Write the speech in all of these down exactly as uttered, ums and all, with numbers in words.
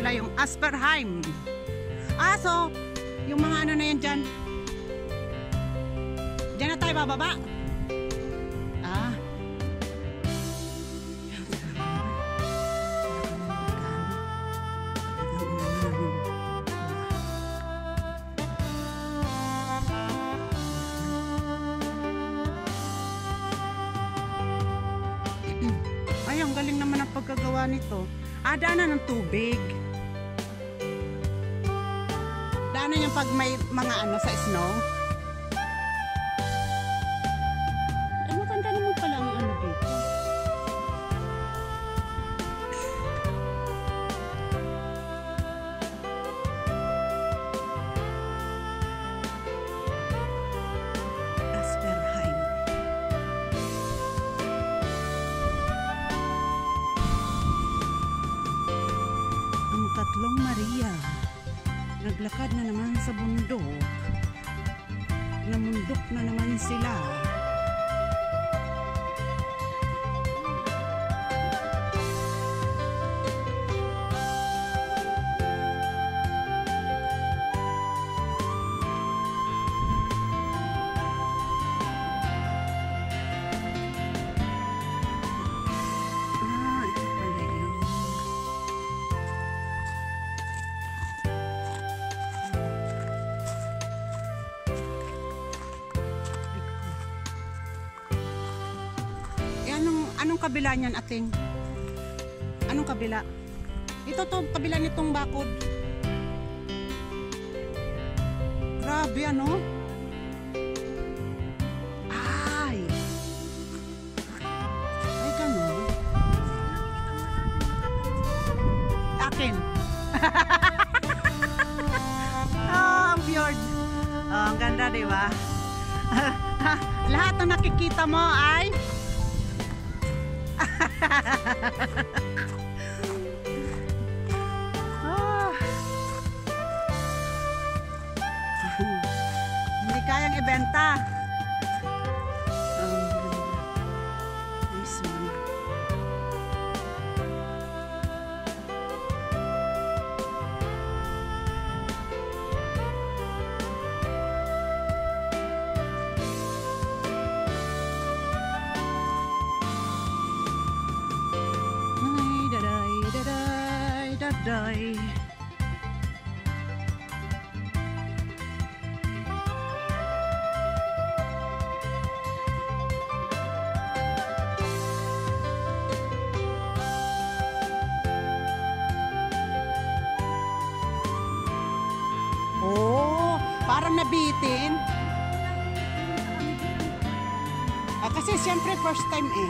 pala yung Asperheim. Ah, so, yung mga ano na yan dyan. Dyan na tayo bababa. Ah. Ay, ang galing naman ang pagkagawa nito. Ah, daanan ng tubig. Daanan yung pag may mga ano sa snow. Ay, maganda naman pala ang ano dito. Asperheim. Ang tatlong Maria naglakad na naman sa bundok. Namundok na naman sila. Ah, ito pala yun. Anong kabila niyan, ating? Anong kabila? Ito to, kabila nitong bakod. Grabe, ano? Ay! Ay, gano'n. Akin. Ah, ang fjord. Oh, ang ganda, di ba? Lahat na nakikita mo ay oh. Hindi kayang ibenta. Oh, nice one. Day. Oh, parang nabitin. Ah, kasi siyempre first time eh.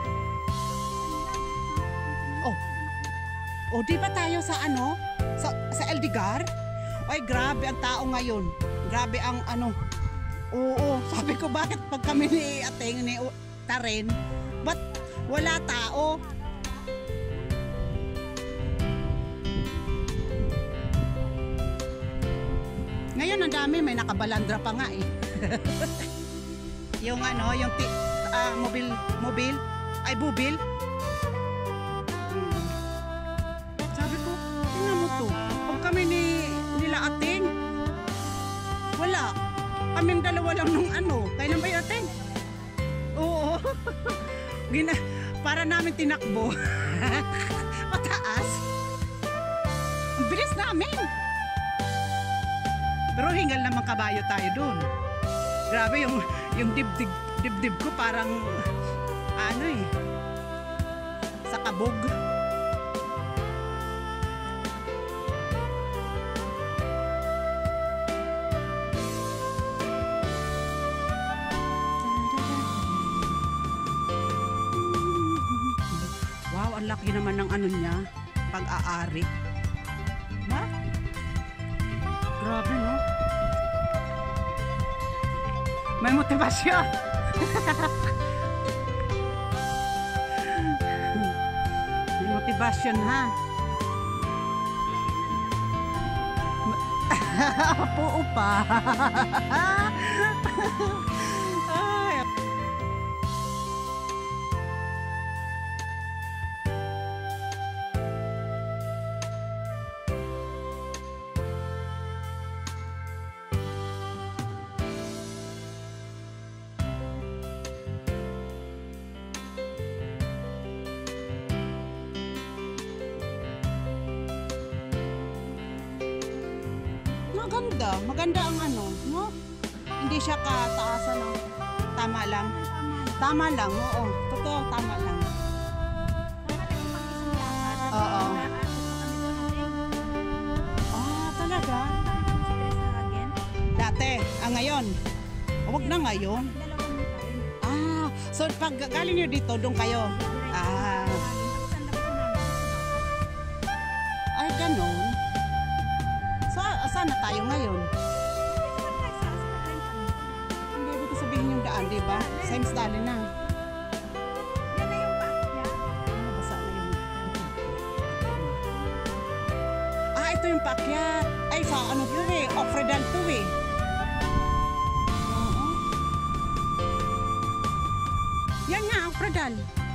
O, di ba tayo sa ano? Sa, sa Eldigar? Ay, grabe ang tao ngayon. Grabe ang ano. Oo, sabi ko bakit pag kami ni Ateng, ni Taren, ba't wala tao? Ngayon ang dami, may nakabalandra pa nga eh. Yung ano, yung uh, mobil, mobil, ay bubil. Kami ni nila Ating, wala. Kaming dalawa lang nung ano. Kaya nang ba yung Ating? Oo. Gina, para namin tinakbo. Pataas. Ang bilis namin. Pero hingal naman kabayo tayo dun. Grabe yung, yung dibdib, dibdib ko parang ano eh, sa kabog. Ang laki naman ng ano niya, pag-aari. Ha? Grabe, no? May motivasyon. May motivasyon, ha? Oo pa. maganda. Maganda ang ano, no? Hindi siya kataasan ng tama lang. Tama lang, oo. Totoo, tama lang. Oo. Ah, talaga? Dati, ah ngayon. Huwag na ngayon. Ah, so pag galing nyo dito, doon kayo. Ah. Ay, ganun. So, saan na tayo ngayon? Hindi ibig sabihin yung daan, di ba? Same style na. Yan na yung pakya. Ah, basa na yung... Ah, ito yung pakyat. Ay, sa ano to eh. Ofredal to eh. Oo. Yan nga, Ofredal.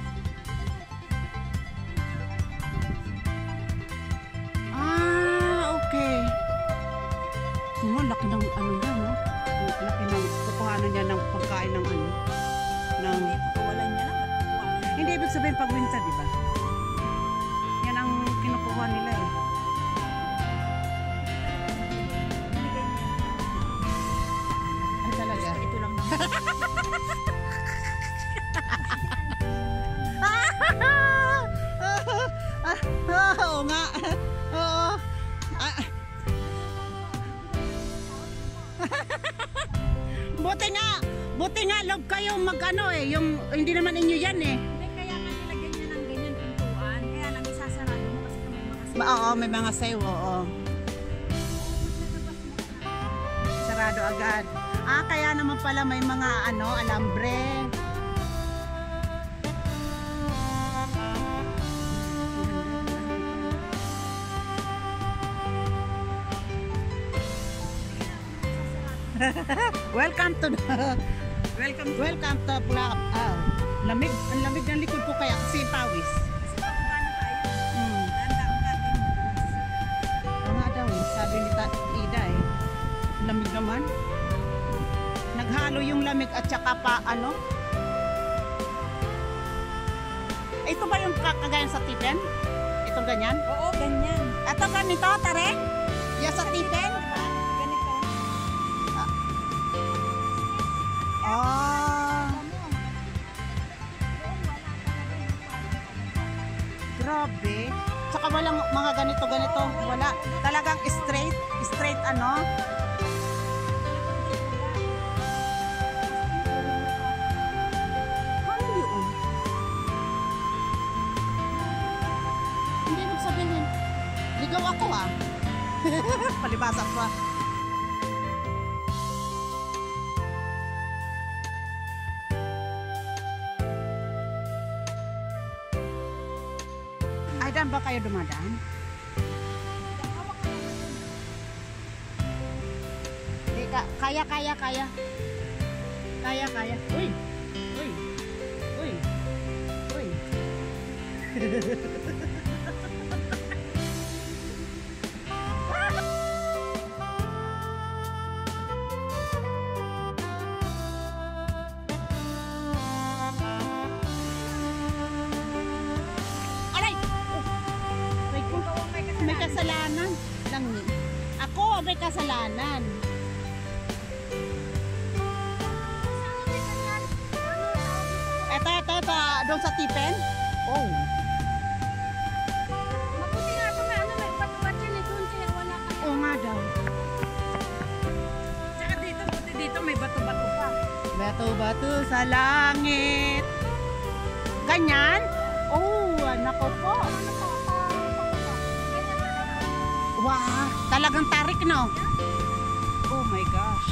Ah, okay. Tingnan, laki ng ano yan, no? Laki ng kukuhanan niya ng pagkain ng ano. Ng... Pakawalan niya lang. Ba't kukuha niya? Hindi ibig sabihin pag winter, di ba? Yan ang kinukuha nila eh. Binigay niya. Ay talaga. Ito lang naman. Ah, oo nga. Oo. Ah. Buti nga, buti nga log kayo magano eh, yung hindi naman inyo yan eh. Hindi, kaya nga nilagyan niya ng ganyan pintuan. Kaya lang isasarado mo kasi may mga Ma oo, may mga sayo, oo. Sarado agad. Ah, kaya naman pala may mga ano, alambre. Welcome to the Welcome welcome to Pulap. Ah, lamig, ang lamig ng likod ko kaya kasi pawis. Kasi bababa na tayo. Hmm. Tanda ko natin. Oo nga daw, eh, sabi ni Ta Ida eh. Lamig naman. Naghalo yung lamig at saka pa ano? Ito ba yung kagayan sa tipen? Itong ganyan? Oo, ganyan. Ito ganito, tare? Yung sa tipen? Diba? Ganito. Ah, grabe. Tsaka walang mga ganito-ganito. Wala. Talagang straight. Straight ano? Ano yun? Hindi mo sabihin. Ligaw ako ah. Palibasa pa. Ay, daan ba kayo dumadaan? Hindi ka, kaya, kaya, kaya. Kaya, kaya. Uy! Uy! Uy! Uy! Aray! May, may kasalanan lang ni. Ako may kasalanan. Eto, eto, eto. Doon sa tipen? Oh. Mabuti nga ito na ano, may batuan siya nito. Kaya wala ka. Oo nga daw. Tsaka dito, buti dito may bato-bato pa. Bato-bato sa langit. Ganyan? Oh, nako po. Ano pa, pa, pa, pa. Ganyan talaga. Wow, talagang tarik, no? Oh my gosh.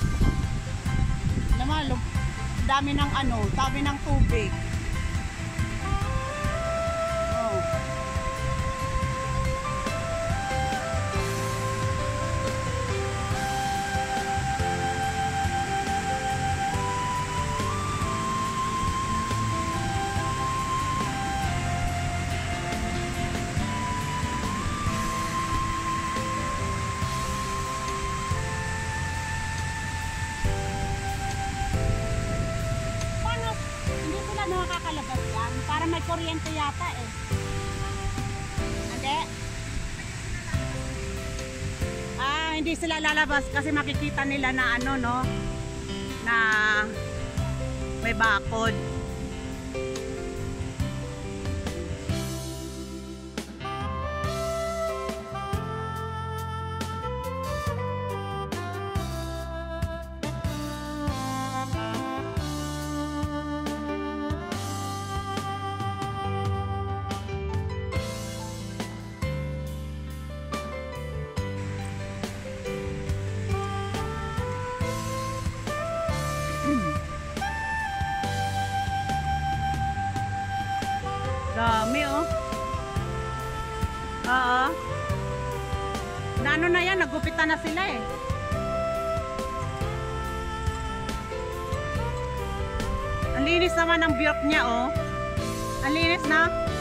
Naman, dami ng ano, dami ng tubig. Oh. Paano? Hindi sila nakakalabas yan. Para may kuryente yata eh. Hindi? Ah, hindi sila lalabas kasi makikita nila na ano, no? Na may bakod. Dami oh. Oo. Na ano na yan, nagupitan na sila eh. Ang linis naman ng biyok niya oh. Ang linis na.